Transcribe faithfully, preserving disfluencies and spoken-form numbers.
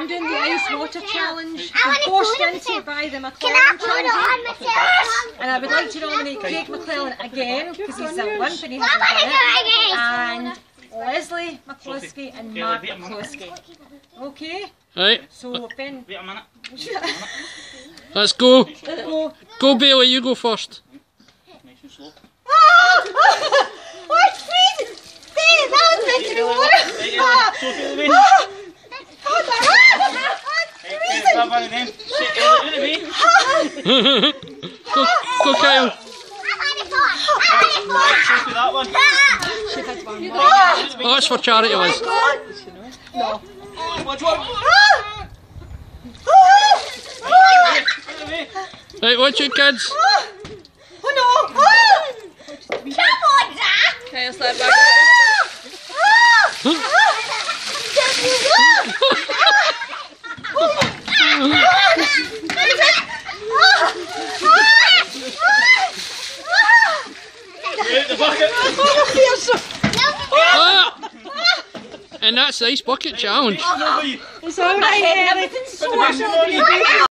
I'm doing the ice water challenge. I'm forced into it by the McClellan challenge. And I would like to nominate Craig McClellan again, because he's a wimp and he hasn't done it. And Leslie McCluskey and Mark McCluskey. Okay? Right. So Ben. Wait a minute. Let's go. Go. Go Bailey, you go first. Nice and slow. What's green? Ben, that was meant to be water. Sophie, the way. Go, go Kyle. That one. Oh, it's for charity, Liz. No. Which one? Right, watch it, kids. Oh no! Come on, Zach! Okay, I'll slide back. The bucket. Ah! And that's the ice bucket challenge. It's alright, everything's so